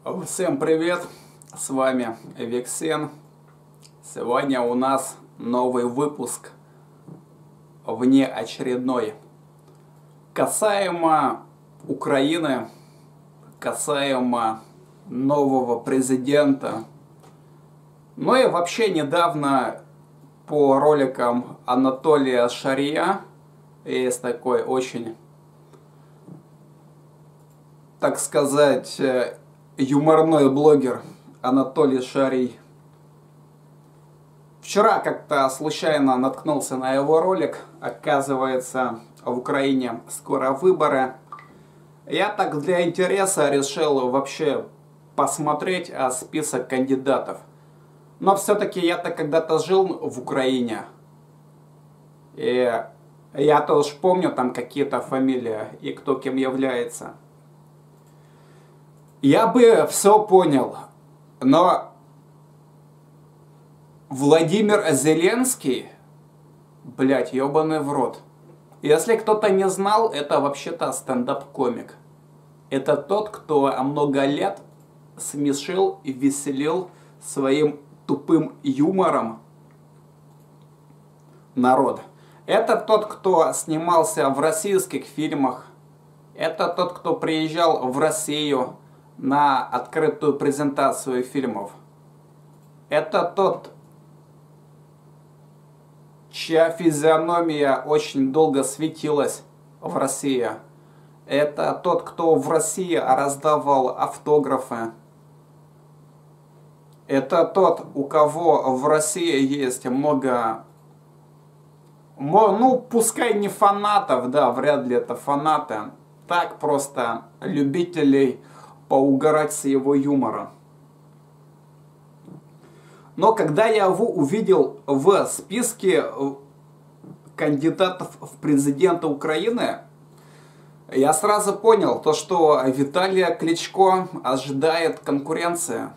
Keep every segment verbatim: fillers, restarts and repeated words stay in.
Всем привет, с вами Виксен. Сегодня у нас новый выпуск, внеочередной, касаемо Украины, касаемо нового президента. Ну и вообще недавно по роликам Анатолия Шария, есть такой очень, так сказать, юморной блогер Анатолий Шарий. Вчера как-то случайно наткнулся на его ролик. Оказывается, в Украине скоро выборы. Я так для интереса решил вообще посмотреть список кандидатов. Но все-таки я-то когда-то жил в Украине. И я тоже помню там какие-то фамилии и кто кем является. Я бы все понял, но Владимир Зеленский, блять, ебаный в рот. Если кто-то не знал, это вообще-то стендап-комик. Это тот, кто много лет смешил и веселил своим тупым юмором народ. Это тот, кто снимался в российских фильмах. Это тот, кто приезжал в Россию на открытую презентацию фильмов. Это тот, чья физиономия очень долго светилась в России. Это тот, кто в России раздавал автографы. Это тот, у кого в России есть много, ну, пускай не фанатов, да, вряд ли это фанаты, так просто любителей поугарать с его юмора. Но когда я его увидел в списке кандидатов в президенты Украины, я сразу понял, то, что Виталия Кличко ожидает конкуренции.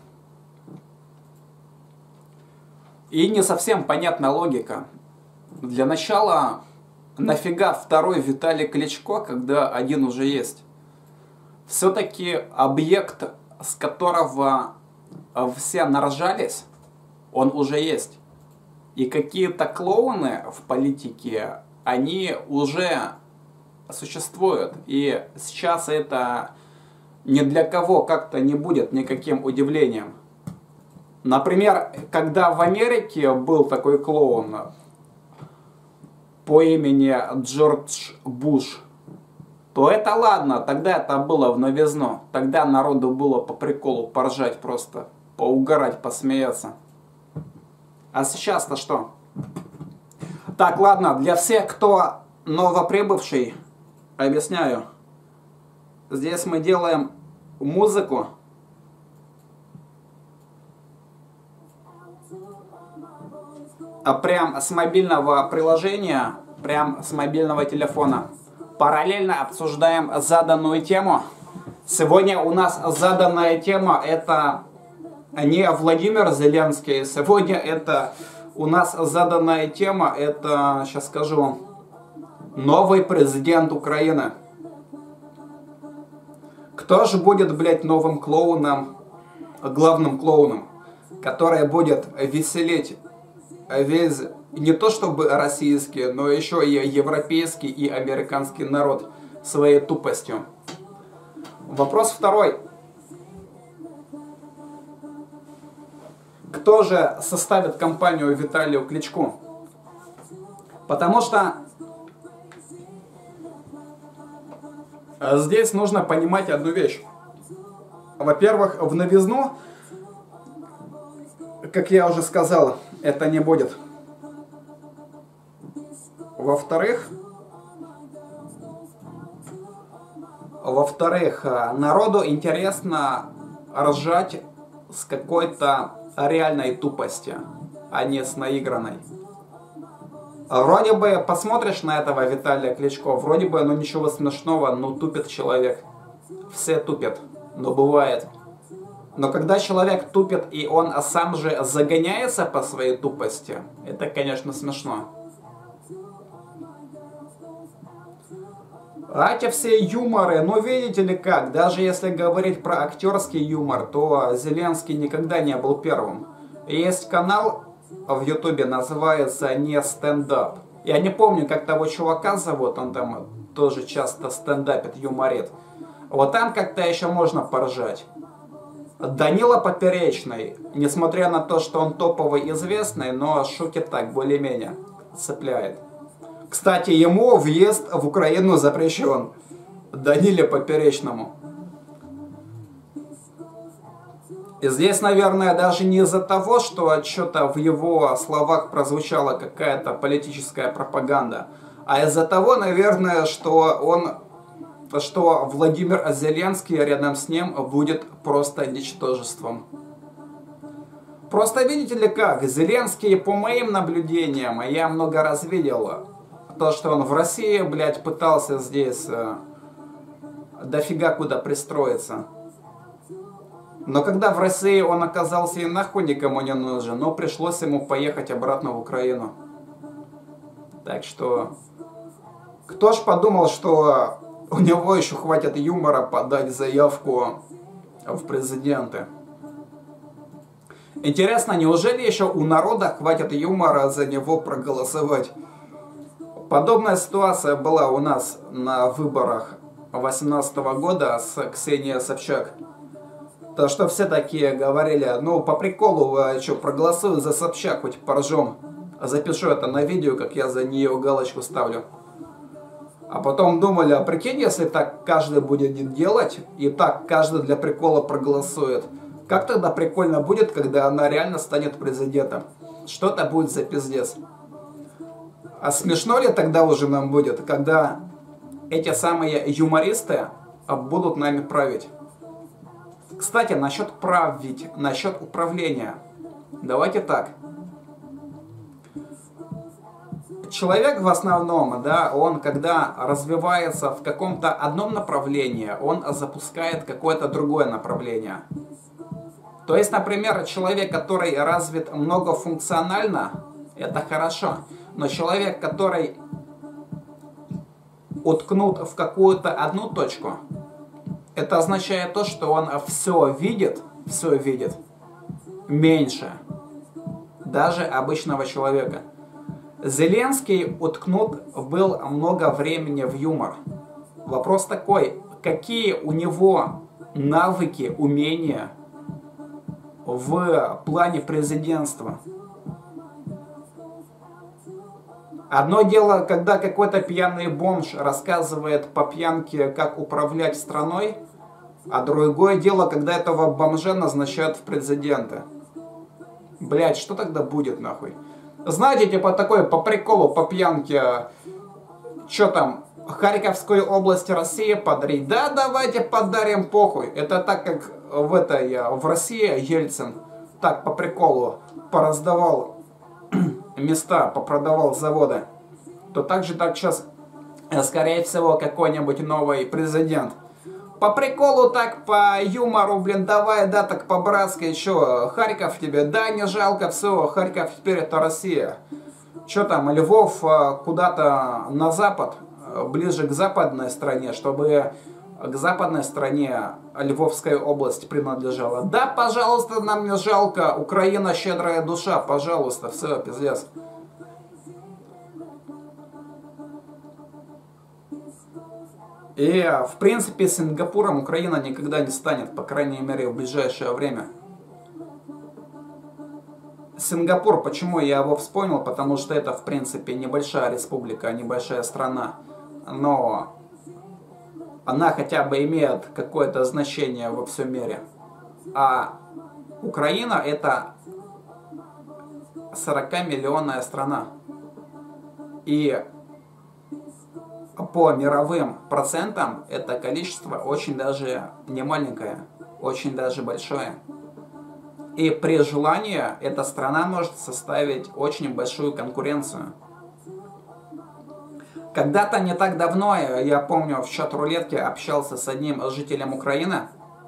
И не совсем понятна логика. Для начала, нафига второй Виталий Кличко, когда один уже есть? Все-таки объект, с которого все наржались, он уже есть. И какие-то клоуны в политике, они уже существуют. И сейчас это ни для кого как-то не будет никаким удивлением. Например, когда в Америке был такой клоун по имени Джордж Буш, то это ладно, тогда это было в новизну. Тогда народу было по приколу поржать просто, поугарать, посмеяться. А сейчас-то что? Так, ладно, для всех, кто новоприбывший, объясняю. Здесь мы делаем музыку. А прям с мобильного приложения, прям с мобильного телефона. Параллельно обсуждаем заданную тему. Сегодня у нас заданная тема — это не Владимир Зеленский. Сегодня это у нас заданная тема, это, сейчас скажу, новый президент Украины. Кто же будет, блядь, новым клоуном, главным клоуном, который будет веселить весь, не то чтобы российский, но еще и европейский и американский народ своей тупостью? Вопрос второй. Кто же составит компанию Виталию Кличку? Потому что здесь нужно понимать одну вещь. Во-первых, в новизну, как я уже сказал, это не будет. Во-вторых, во-вторых, народу интересно ржать с какой-то реальной тупости, а не с наигранной. Вроде бы посмотришь на этого Виталия Кличко, вроде бы, ну ничего смешного, ну тупит человек. Все тупят, но бывает. Но когда человек тупит и он сам же загоняется по своей тупости, это, конечно, смешно. А эти все юморы, ну видите ли как, даже если говорить про актерский юмор, то Зеленский никогда не был первым. Есть канал в Ютубе, называется «Не стендап». Я не помню, как того чувака зовут, он там тоже часто стендапит, юморит. Вот там как-то еще можно поржать. Данила Поперечный, несмотря на то, что он топовый известный, но шутит так, более-менее, цепляет. Кстати, ему въезд в Украину запрещен. Даниле Поперечному. И здесь, наверное, даже не из-за того, что что-то в его словах прозвучала какая-то политическая пропаганда, а из-за того, наверное, что он, что Владимир Зеленский рядом с ним будет просто ничтожеством. Просто видите ли как, Зеленский, по моим наблюдениям, я много раз видел, то, что он в России, блядь, пытался здесь э, дофига куда пристроиться. Но когда в России он оказался и нахуй никому не нужен, но пришлось ему поехать обратно в Украину. Так что, кто ж подумал, что у него еще хватит юмора подать заявку в президенты? Интересно, неужели еще у народа хватит юмора за него проголосовать? Подобная ситуация была у нас на выборах две тысячи восемнадцатого года с Ксенией Собчак. То, что все такие говорили, ну по приколу, что, проголосую за Собчак, хоть поржем. Запишу это на видео, как я за нее галочку ставлю. А потом думали, а прикинь, если так каждый будет делать, и так каждый для прикола проголосует, как тогда прикольно будет, когда она реально станет президентом? Что-то будет за пиздец. А смешно ли тогда уже нам будет, когда эти самые юмористы будут нами править? Кстати, насчет править, насчет управления. Давайте так. Человек в основном, да, он когда развивается в каком-то одном направлении, он запускает какое-то другое направление. То есть, например, человек, который развит многофункционально, это хорошо. Но человек, который уткнут в какую-то одну точку, это означает то, что он все видит, все видит меньше даже обычного человека. Зеленский уткнут был много времени в юмор. Вопрос такой, какие у него навыки, умения в плане президентства? Одно дело, когда какой-то пьяный бомж рассказывает по пьянке, как управлять страной, а другое дело, когда этого бомжа назначают в президенты. Блять, что тогда будет нахуй? Знаете, типа такой по приколу, по пьянке, что там, Харьковскую область России подарить? Да, давайте подарим, похуй. Это так, как в этой, в России Ельцин так по приколу пораздавал места, попродавал заводы, то также так сейчас, скорее всего, какой-нибудь новый президент. По приколу так, по юмору, блин, давай, да, так по-братски, еще, Харьков тебе, да, не жалко, все, Харьков теперь это Россия. Что там, Львов куда-то на запад, ближе к западной стране, чтобы к западной стране Львовская область принадлежала. Да, пожалуйста, нам не жалко, Украина щедрая душа, пожалуйста, все, пиздец. И, в принципе, Сингапуром Украина никогда не станет, по крайней мере, в ближайшее время. Сингапур, почему я его вспомнил? Потому что это, в принципе, небольшая республика, небольшая страна. Но она хотя бы имеет какое-то значение во всем мире. А Украина это сорокамиллионная страна. И по мировым процентам это количество очень даже не маленькое, очень даже большое. И при желании эта страна может составить очень большую конкуренцию. Когда-то не так давно, я помню, в чат-рулетке общался с одним жителем Украины.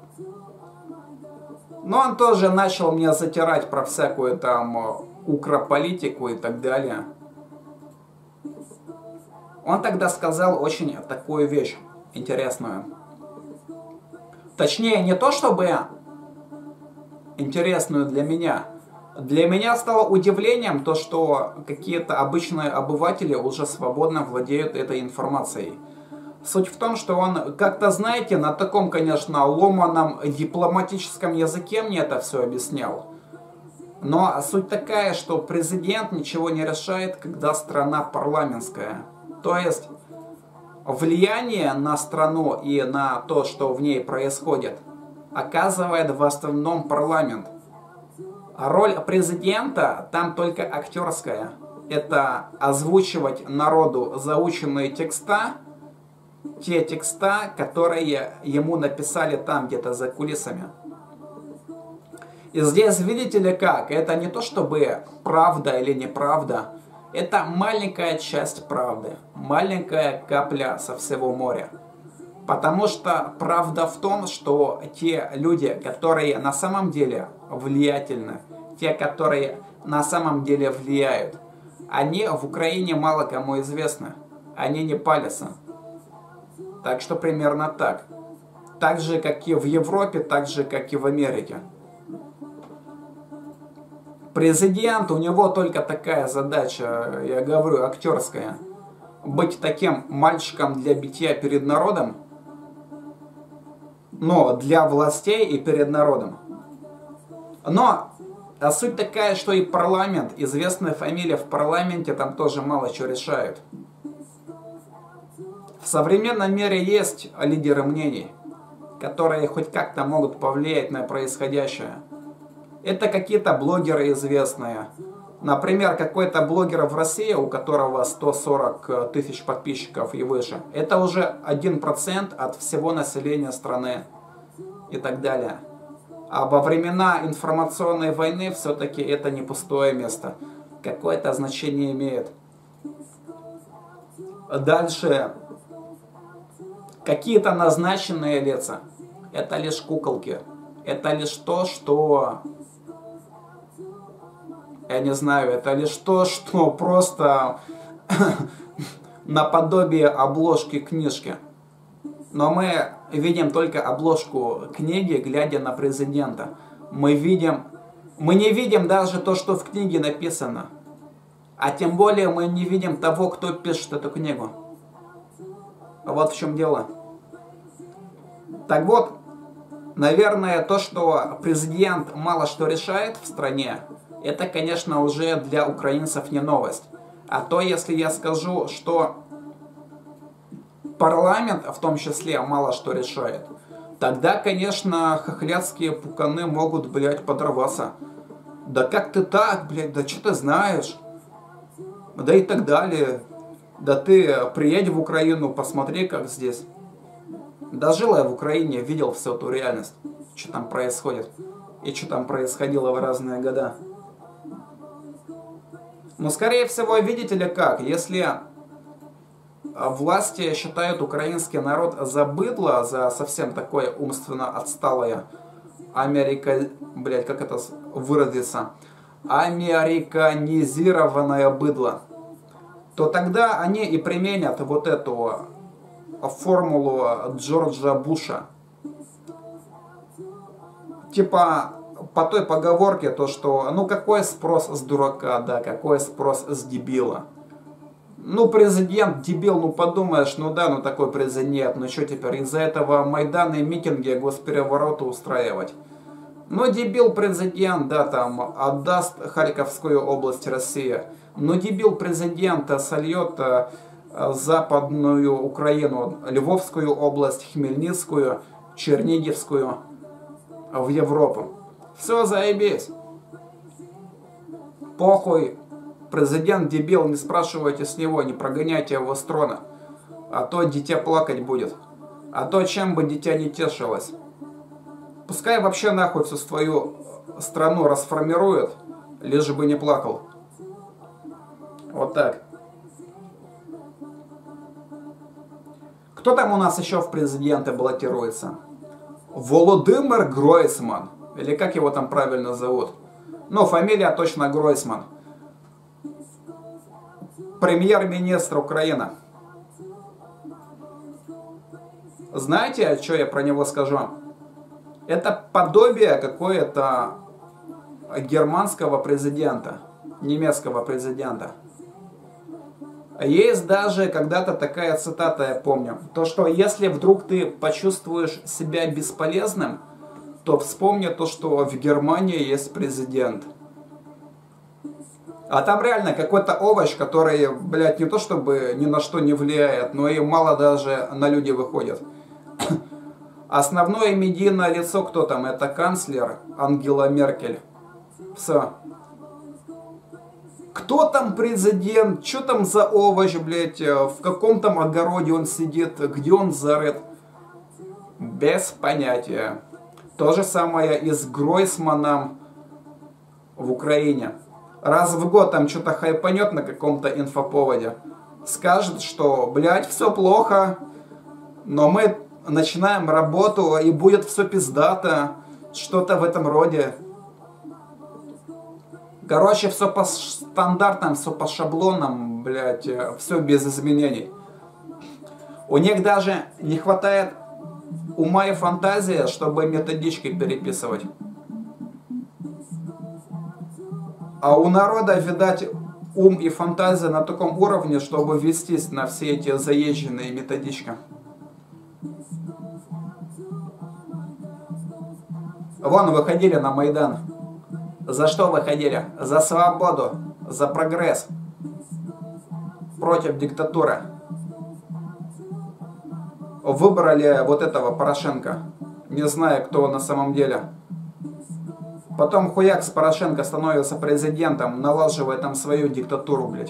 Но он тоже начал мне затирать про всякую там укрополитику и так далее. Он тогда сказал очень такую вещь интересную. Точнее, не то чтобы интересную для меня. Для меня стало удивлением то, что какие-то обычные обыватели уже свободно владеют этой информацией. Суть в том, что он как-то, знаете, на таком, конечно, ломаном дипломатическом языке мне это все объяснял. Но суть такая, что президент ничего не решает, когда страна парламентская. То есть влияние на страну и на то, что в ней происходит, оказывает в основном парламент. А роль президента там только актерская. Это озвучивать народу заученные текста, те текста, которые ему написали там где-то за кулисами. И здесь, видите ли как, это не то чтобы правда или неправда, это маленькая часть правды, маленькая капля со всего моря. Потому что правда в том, что те люди, которые на самом деле влиятельны, те, которые на самом деле влияют, они в Украине мало кому известны, они не палятся. Так что примерно так. Так же, как и в Европе, так же, как и в Америке. Президент, у него только такая задача, я говорю, актерская. Быть таким мальчиком для битья перед народом, но для властей и перед народом. Но а суть такая, что и парламент, известная фамилия в парламенте, там тоже мало чего решают. В современном мире есть лидеры мнений, которые хоть как-то могут повлиять на происходящее. Это какие-то блогеры известные. Например, какой-то блогер в России, у которого сто сорок тысяч подписчиков и выше. Это уже один процент от всего населения страны и так далее. А во времена информационной войны все-таки это не пустое место. Какое-то значение имеет. Дальше. Какие-то назначенные лица. Это лишь куколки. Это лишь то, что... Я не знаю, это лишь то, что просто наподобие обложки книжки. Но мы видим только обложку книги, глядя на президента. Мы видим... Мы не видим даже то, что в книге написано. А тем более мы не видим того, кто пишет эту книгу. Вот в чем дело. Так вот, наверное, то, что президент мало что решает в стране, это, конечно, уже для украинцев не новость. А то, если я скажу, что парламент в том числе мало что решает, тогда, конечно, хохлядские пуканы могут, блядь, подорваться. Да как ты так, блядь, да что ты знаешь? Да и так далее. Да ты приедь в Украину, посмотри, как здесь. Да жил я в Украине, видел всю эту реальность, что там происходит. И что там происходило в разные года. Но, скорее всего, видите ли как, если власти считают украинский народ за быдло, за совсем такое умственно отсталое, Америка, блядь, как это выразиться, американизированное быдло, то тогда они и применят вот эту формулу Джорджа Буша. Типа по той поговорке, то что, ну какой спрос с дурака, да, какой спрос с дебила. Ну президент дебил, ну подумаешь, ну да, ну такой президент, ну что теперь, из-за этого Майданы, митинги, госперевороты устраивать. Ну дебил президент, да, там, отдаст Харьковскую область России. Но дебил президент сольет Западную Украину, Львовскую область, Хмельницкую, Черниговскую в Европу. Все, заебись. Похуй. Президент дебил, не спрашивайте с него, не прогоняйте его с трона. А то дитя плакать будет. А то чем бы дитя не тешилось. Пускай вообще нахуй всю свою страну расформирует, лишь бы не плакал. Вот так. Кто там у нас еще в президенты баллотируется? Володимир Гройсман. Или как его там правильно зовут? Ну, фамилия точно Гройсман. Премьер-министр Украины. Знаете, что я про него скажу? Это подобие какое-то германского президента, немецкого президента. Есть даже когда-то такая цитата, я помню, то, что если вдруг ты почувствуешь себя бесполезным, то вспомни то, что в Германии есть президент. А там реально какой-то овощ, который, блядь, не то чтобы ни на что не влияет, но и мало даже на люди выходит. Основное медийное лицо, кто там? Это канцлер Ангела Меркель. Все. Кто там президент? Что там за овощ, блядь? В каком там огороде он сидит? Где он зарыт? Без понятия. То же самое и с Гройсманом в Украине. Раз в год там что-то хайпанет на каком-то инфоповоде. Скажет, что, блядь, все плохо, но мы начинаем работу и будет все пиздато. Что-то в этом роде. Короче, все по стандартам, все по шаблонам, блядь, все без изменений. У них даже не хватает ума и фантазии, чтобы методички переписывать. А у народа, видать, ум и фантазия на таком уровне, чтобы вестись на все эти заезженные методички. Вон, выходили на Майдан. За что выходили? За свободу, за прогресс, против диктатуры. Выбрали вот этого Порошенко, не знаю, кто он на самом деле. Потом хуяк с Порошенко становится президентом, налаживая там свою диктатуру, блядь.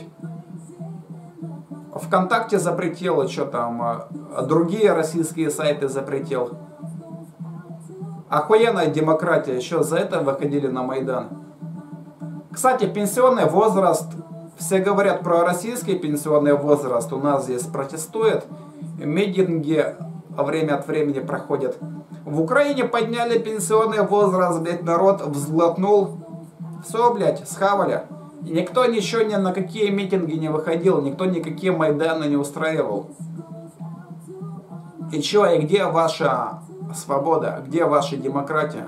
ВКонтакте запретил, и что там, другие российские сайты запретил. Охуенная демократия, еще за это выходили на Майдан. Кстати, пенсионный возраст, все говорят про российский пенсионный возраст, у нас здесь протестуют, митинги время от времени проходят. В Украине подняли пенсионный возраст, блядь, народ взглотнул, все, блядь, схавали. И никто ничего ни на какие митинги не выходил, никто никакие Майданы не устраивал. И чё, и где ваша свобода, где ваша демократия?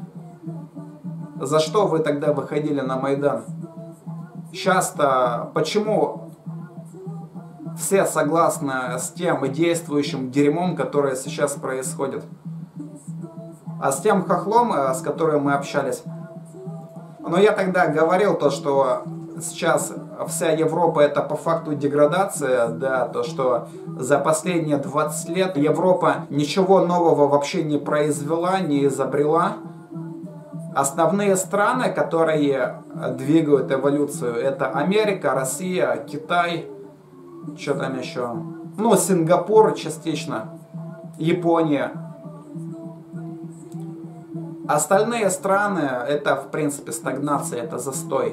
За что вы тогда выходили на Майдан? Сейчас-то почему все согласны с тем действующим дерьмом, которое сейчас происходит? А с тем хохлом, с которым мы общались, но я тогда говорил то, что сейчас вся Европа это по факту деградация, да, то, что за последние двадцать лет Европа ничего нового вообще не произвела, не изобрела. Основные страны, которые двигают эволюцию, это Америка, Россия, Китай, что там еще, ну, Сингапур частично, Япония. Остальные страны, это, в принципе, стагнация, это застой.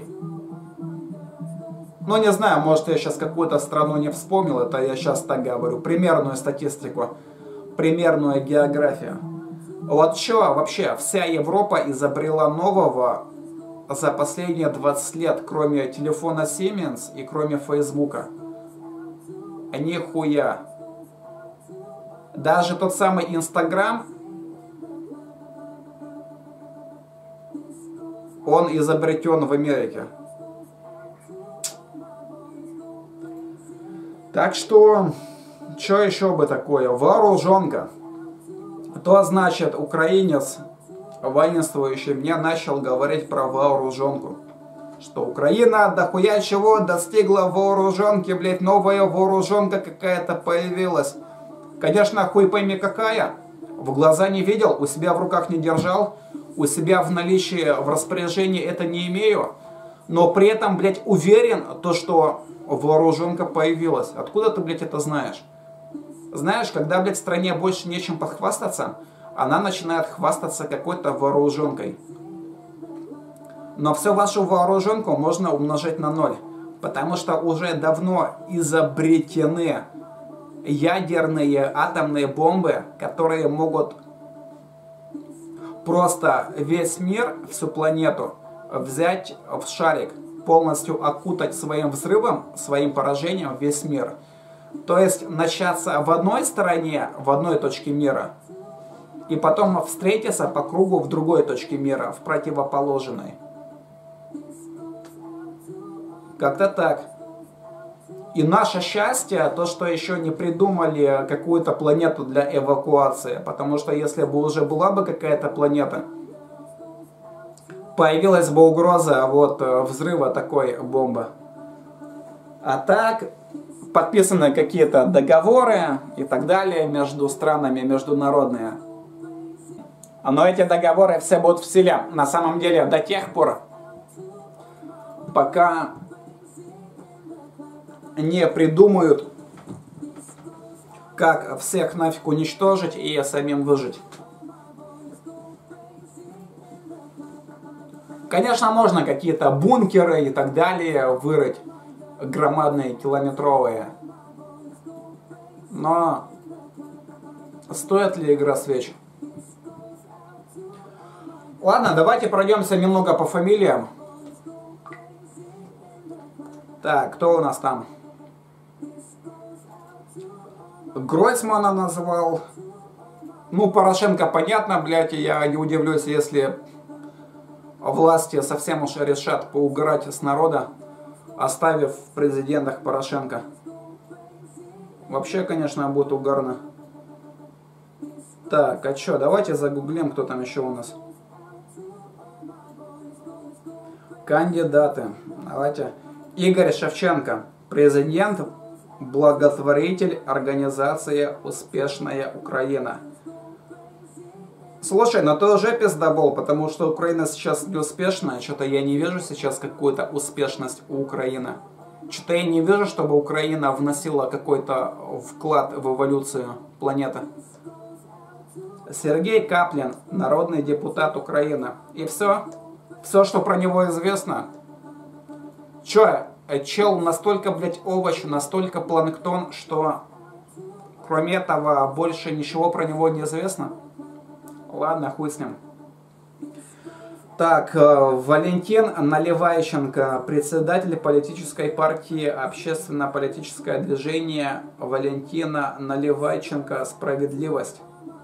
Ну, не знаю, может, я сейчас какую-то страну не вспомнил, это я сейчас так говорю, примерную статистику, примерную географию. Вот что вообще, вся Европа изобрела нового за последние двадцать лет, кроме телефона Siemens и кроме Фейсбука? Нихуя. Даже тот самый Инстаграм, он изобретен в Америке. Так что, что еще бы такое? Вооруженка. То значит, украинец, воинствующий, мне начал говорить про вооруженку. Что Украина дохуя чего достигла вооруженки, блядь, новая вооруженка какая-то появилась. Конечно, хуй пойми какая. В глаза не видел, у себя в руках не держал. У себя в наличии, в распоряжении это не имею, но при этом, блядь, уверен, то, что вооруженка появилась. Откуда ты, блядь, это знаешь? Знаешь, когда, блядь, стране больше нечем похвастаться, она начинает хвастаться какой-то вооруженкой. Но всю вашу вооруженку можно умножить на ноль, потому что уже давно изобретены ядерные атомные бомбы, которые могут просто весь мир, всю планету взять в шарик, полностью окутать своим взрывом, своим поражением весь мир. То есть начаться в одной стороне, в одной точке мира, и потом встретиться по кругу в другой точке мира, в противоположной. Как-то так. И наше счастье, то, что еще не придумали какую-то планету для эвакуации. Потому что если бы уже была бы какая-то планета, появилась бы угроза вот взрыва такой бомбы. А так, подписаны какие-то договоры и так далее между странами, международные. Но эти договоры все будут в силе, на самом деле, до тех пор, пока не придумают, как всех нафиг уничтожить и самим выжить. Конечно, можно какие-то бункеры и так далее вырыть, громадные, километровые. Но стоит ли игра свеч? Ладно, давайте пройдемся немного по фамилиям. Так, кто у нас там? Гройсмана назвал. Ну, Порошенко, понятно, блядь, я не удивлюсь, если власти совсем уж решат поугарать с народа, оставив в президентах Порошенко. Вообще, конечно, будет угарно. Так, а чё, давайте загуглим, кто там еще у нас. Кандидаты. Давайте. Игорь Шевченко, президент, благотворитель, организация «Успешная Украина». Слушай, ну ты уже пиздобол, потому что Украина сейчас не успешная. Что-то я не вижу сейчас какую-то успешность у Украины. Что-то я не вижу, чтобы Украина вносила какой-то вклад в эволюцию планеты. Сергей Каплин, народный депутат Украины. И все. Все, что про него известно. Че, чел настолько, блядь, овощ, настолько планктон, что кроме этого больше ничего про него не известно? Ладно, хуй с ним. Так, Валентин Наливайченко, председатель политической партии «Общественно-политическое движение» Валентина Наливайченко «Справедливость».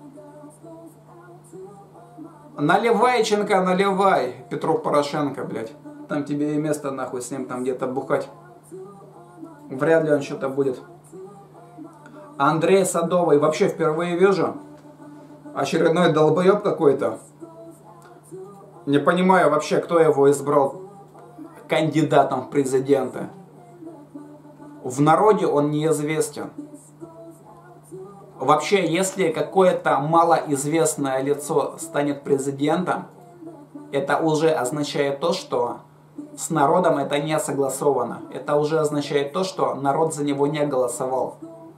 Наливайченко, наливай, Петру Порошенко, блядь. Там тебе и место нахуй с ним там где-то бухать. Вряд ли он что-то будет. Андрей Садовый, вообще впервые вижу. Очередной долбоеб какой-то. Не понимаю вообще, кто его избрал кандидатом в президенты. В народе он неизвестен. Вообще, если какое-то малоизвестное лицо станет президентом, это уже означает то, что с народом это не согласовано. Это уже означает то, что народ за него не голосовал.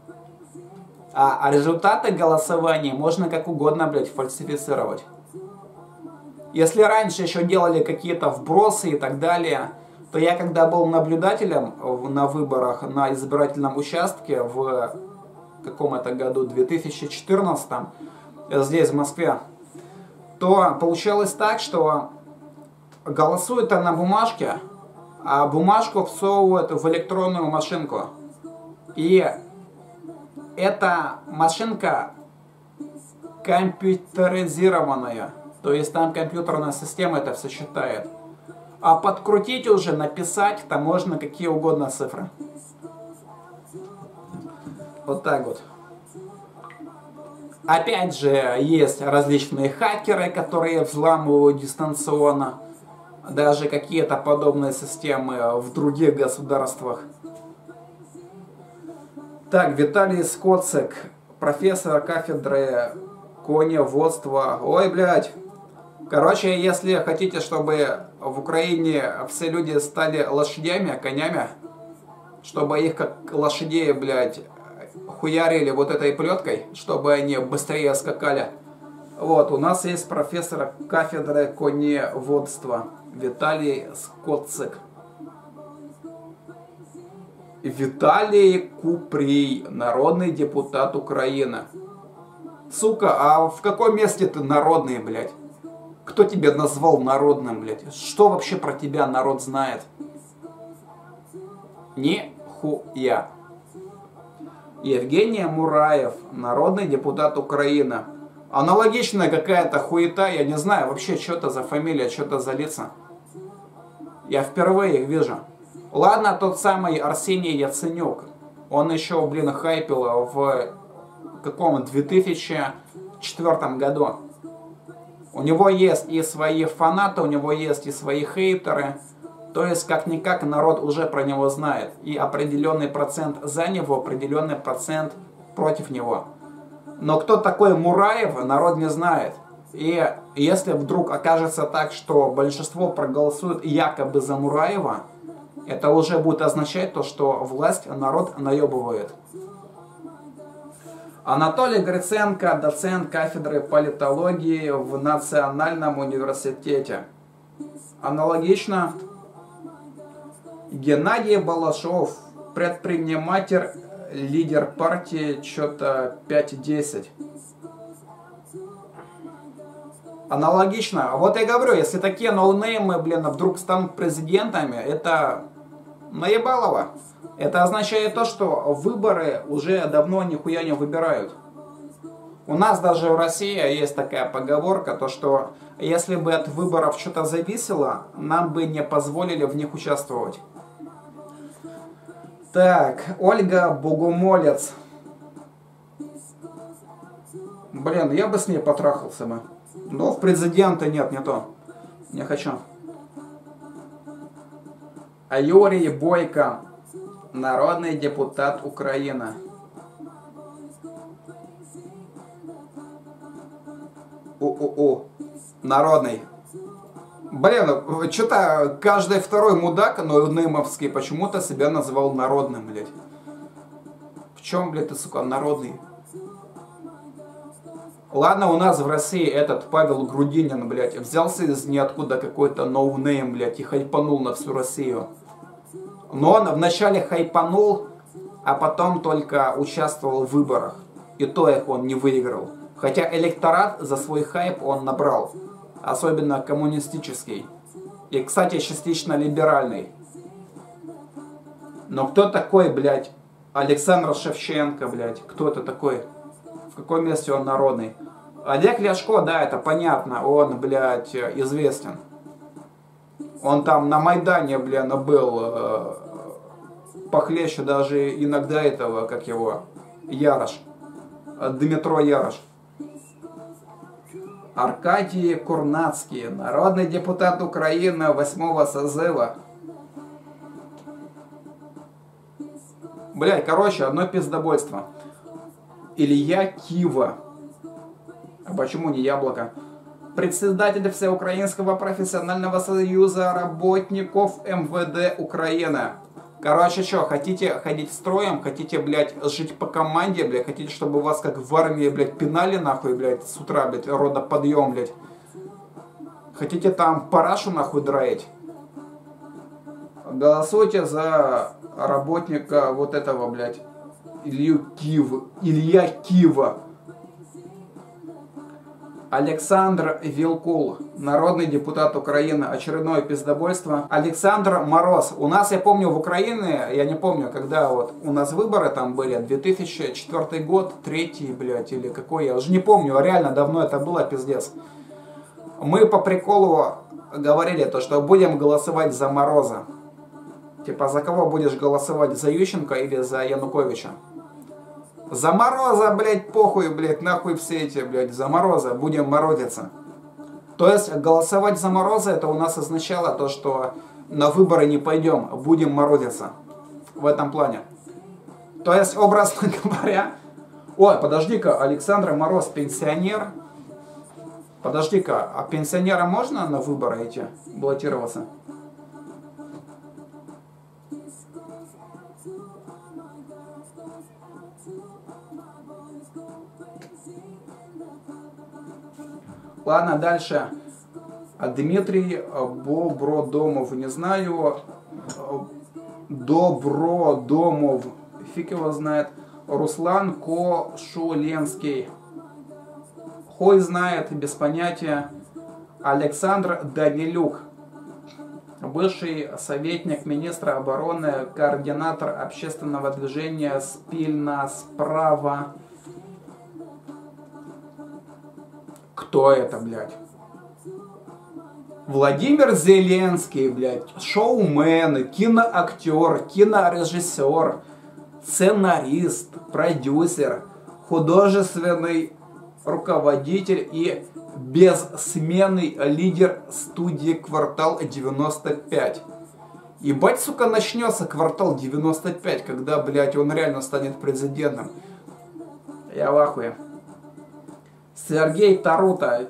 А результаты голосования можно как угодно, блядь, фальсифицировать. Если раньше еще делали какие-то вбросы и так далее, то я, когда был наблюдателем на выборах на избирательном участке в каком это году, две тысячи четырнадцатом, здесь, в Москве, то получалось так, что голосуют на бумажке, а бумажку всовывают в электронную машинку. И эта машинка компьютеризированная, то есть там компьютерная система это все считает. А подкрутить уже, написать, там можно какие угодно цифры. Вот так вот. Опять же, есть различные хакеры, которые взламывают дистанционно. Даже какие-то подобные системы в других государствах. Так, Виталий Скоцик, профессор кафедры коневодства. Ой, блядь. Короче, если хотите, чтобы в Украине все люди стали лошадями, конями, чтобы их как лошадей, блядь, хуярили вот этой плеткой, чтобы они быстрее скакали. Вот, у нас есть профессор кафедры коневодства Виталий Скоцик. Виталий Куприй, народный депутат Украины. Сука, а в каком месте ты народный, блядь? Кто тебя назвал народным, блядь? Что вообще про тебя народ знает? Нихуя. Евгений Мураев, народный депутат Украины. Аналогичная какая-то хуета, я не знаю вообще, что это за фамилия, что это за лица. Я впервые их вижу. Ладно, тот самый Арсений Яценюк. Он еще, блин, хайпил в каком две тысячи четвёртом году. У него есть и свои фанаты, у него есть и свои хейтеры. То есть, как-никак, народ уже про него знает. И определенный процент за него, определенный процент против него. Но кто такой Мураев, народ не знает. И если вдруг окажется так, что большинство проголосует якобы за Мураева, это уже будет означать то, что власть народ наебывает. Анатолий Гриценко, доцент кафедры политологии в Национальном университете. Аналогично Геннадий Балашов, предприниматель, лидер партии, что-то пять-десять. Аналогично. Вот я говорю, если такие ноунеймы, блин, вдруг станут президентами, это наебалово. Это означает то, что выборы уже давно нихуя не выбирают. У нас даже в России есть такая поговорка, то что если бы от выборов что-то зависело, нам бы не позволили в них участвовать. Так, Ольга Богомолец. Блин, я бы с ней потрахался бы. Но в президенты нет, не то. Не хочу. А Юрий Бойко, народный депутат Украины. У-у-у. Народный. Блин, что-то каждый второй мудак, но неймовский, почему-то себя называл народным, блядь. В чем, блядь, ты, сука, народный? Ладно, у нас в России этот Павел Грудинин, блядь, взялся из ниоткуда какой-то ноунейм, блядь, и хайпанул на всю Россию. Но он вначале хайпанул, а потом только участвовал в выборах. И то их он не выиграл. Хотя электорат за свой хайп он набрал. Особенно коммунистический. И, кстати, частично либеральный. Но кто такой, блядь, Александр Шевченко, блядь? Кто это такой? В каком месте он народный? Олег Ляшко, да, это понятно. Он, блядь, известен. Он там на Майдане, блядь, был э, похлеще даже иногда этого, как его, Ярош. Дмитро Ярош. Аркадий Курнацкий, народный депутат Украины восьмого созыва. Блядь, короче, одно пиздобольство. Илья Кива. А почему не Яблоко? Председатель Всеукраинского профессионального союза работников эм вэ дэ Украины. Короче, что, хотите ходить строем, хотите, блядь, жить по команде, блядь, хотите, чтобы вас как в армии, блядь, пинали нахуй, блядь, с утра, блядь, родоподъем, блядь. Хотите там парашу нахуй драить? Голосуйте за работника вот этого, блядь, Илью Кив, Илья Кива. Александр Вилкул, народный депутат Украины, очередное пиздобольство. Александр Мороз. У нас, я помню, в Украине, я не помню, когда вот у нас выборы там были, две тысячи четвёртый год, третий, блядь, или какой, я уже не помню, реально давно это было, пиздец. Мы по приколу говорили то, что будем голосовать за Мороза. Типа, за кого будешь голосовать, за Ющенко или за Януковича? За Мороза, блядь, похуй, блядь, нахуй все эти, блядь, за Мороза, будем морозиться. То есть, голосовать за Мороза, это у нас означало то, что на выборы не пойдем, будем морозиться. В этом плане. То есть, образно говоря... Ой, подожди-ка, Александр Мороз пенсионер. Подожди-ка, а пенсионерам можно на выборы идти, баллотироваться? Ладно, дальше. Дмитрий Бобродомов, не знаю. Добродомов, фиг его знает. Руслан Кошуленский. Хуй знает, без понятия. Александр Данилюк. бывший советник министра обороны, координатор общественного движения «Спильна справа». Кто это, блядь? Владимир Зеленский, блядь, шоумен, киноактер, кинорежиссер, сценарист, продюсер, художественный руководитель и бессменный лидер студии «Квартал девяносто пять». Ебать, сука, начнется «Квартал девяносто пять», когда, блядь, он реально станет президентом. Я в ахуе. Сергей Тарута.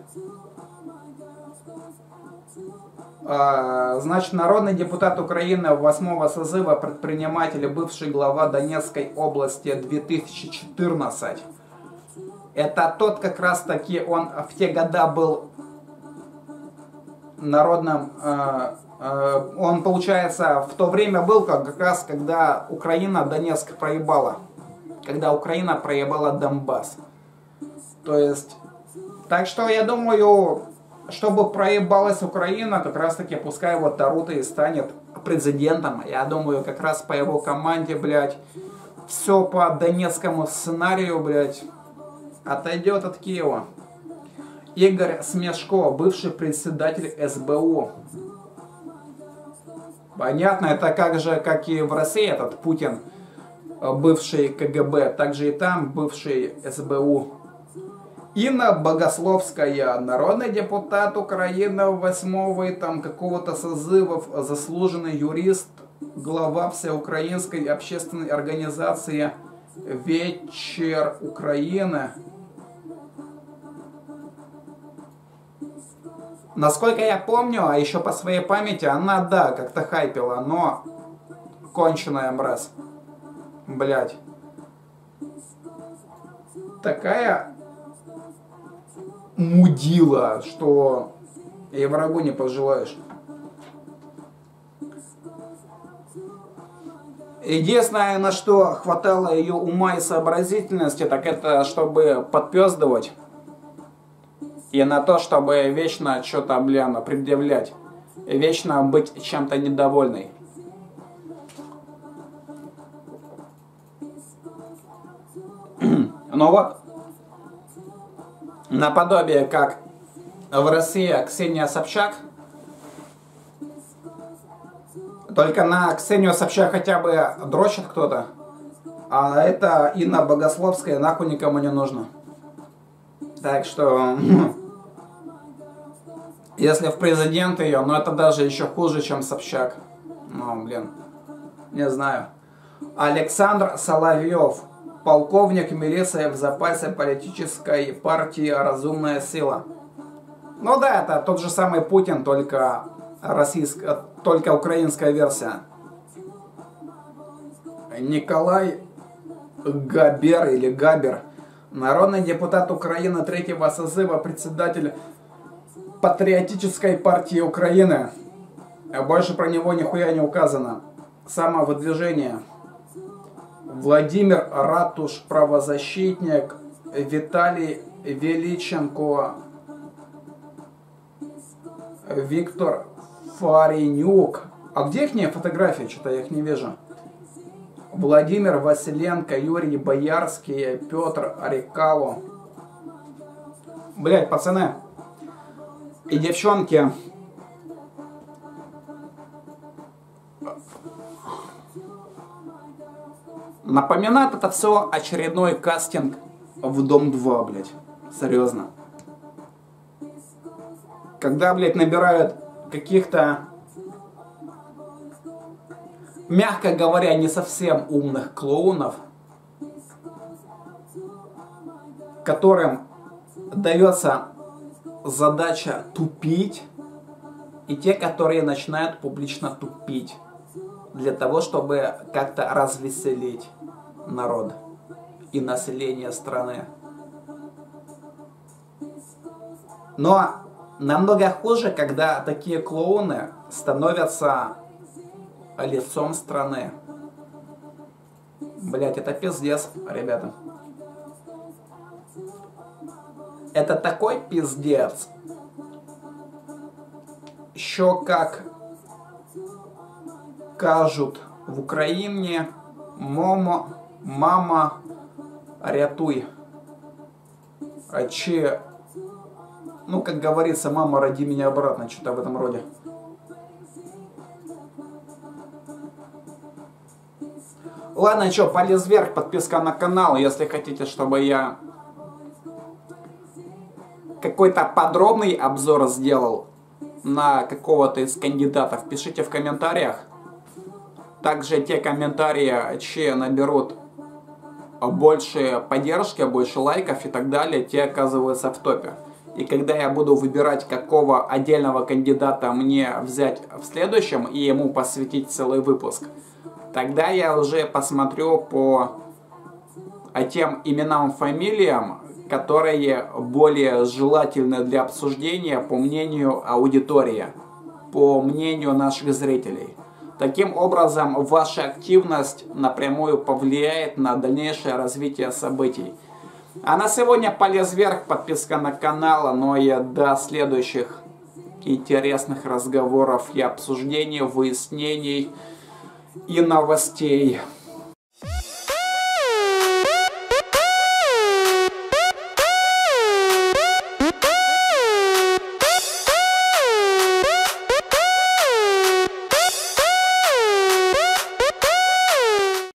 А, значит, народный депутат Украины восьмого созыва, предприниматель, бывший глава Донецкой области две тысячи четырнадцать. Это тот как раз таки, он в те года был народным, э, э, он, получается, в то время был как, как раз, когда Украина Донецк проебала. Когда Украина проебала Донбасс. То есть, так что я думаю, чтобы проебалась Украина, как раз таки пускай вот Тарута и станет президентом. Я думаю, как раз по его команде, блядь, все по донецкому сценарию, блядь, отойдет от Киева. Игорь Смешко, бывший председатель эс бэ у. Понятно, это как же, как и в России этот Путин, бывший ка гэ бэ, также и там бывший эс бэ у. Инна Богословская, народный депутат Украины восьмого и там какого-то созывов, заслуженный юрист, глава всеукраинской общественной организации «Вечер Украины». Насколько я помню, а еще по своей памяти, она, да, как-то хайпила, но конченая мразь. Блять. Такая мудила, что и врагу не пожелаешь. Единственное, на что хватало ее ума и сообразительности, так это чтобы подпездывать. И на то, чтобы вечно что-то, бля, предъявлять. И вечно быть чем-то недовольной. Ну вот. Наподобие, как в России Ксения Собчак. Только на Ксению Собчак хотя бы дрочит кто-то. А это Инна Богословская нахуй никому не нужно. Так что... Если в президент ее, ну это даже еще хуже, чем Собчак. Ну, блин. Не знаю. Александр Соловьев. Полковник милиции в запасе политической партии «Разумная сила». Ну да, это тот же самый Путин, только российская, только украинская версия. Николай Габер или Габер. Народный депутат Украины третьего созыва, председатель Патриотической партии Украины. Больше про него нихуя не указано. Самовыдвижение. Владимир Ратуш, правозащитник. Виталий Величенко. Виктор Фаренюк. А где их не фотографии? Что-то я их не вижу. Владимир Василенко, Юрий Боярский, Петр Арикало. Блять, пацаны и девчонки. Напоминает это все очередной кастинг в Дом два, блядь. Серьезно. Когда, блядь, набирают каких-то, мягко говоря, не совсем умных клоунов, которым дается задача тупить, и те, которые начинают публично тупить, для того, чтобы как-то развеселить народ и население страны. Но намного хуже, когда такие клоуны становятся лицом страны. Блять, это пиздец, ребята. Это такой пиздец. Еще как кажут в Украине: «Момо, мама, рятуй». А че, ну, как говорится, мама, роди меня обратно, что-то в этом роде. Ладно, что, палец вверх, подписка на канал, если хотите, чтобы я какой-то подробный обзор сделал на какого-то из кандидатов, пишите в комментариях. Также те комментарии, че наберут больше поддержки, больше лайков и так далее, те оказываются в топе. И когда я буду выбирать, какого отдельного кандидата мне взять в следующем и ему посвятить целый выпуск, тогда я уже посмотрю по тем именам, фамилиям, которые более желательны для обсуждения по мнению аудитории, по мнению наших зрителей. Таким образом, ваша активность напрямую повлияет на дальнейшее развитие событий. А на сегодня палец вверх, подписка на канал, но и до следующих интересных разговоров и обсуждений, выяснений и новостей.